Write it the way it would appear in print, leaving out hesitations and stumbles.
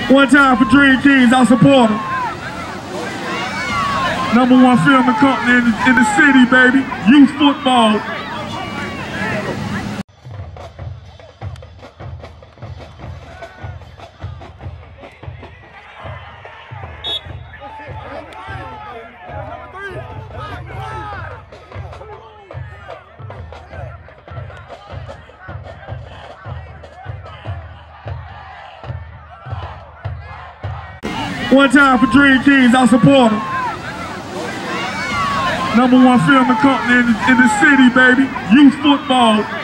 One time for Dream Kings, I support them. #1 filming company in the city, baby. Youth football. One time for Dream Kings, I support them. #1 filming company in the city, baby. Youth football.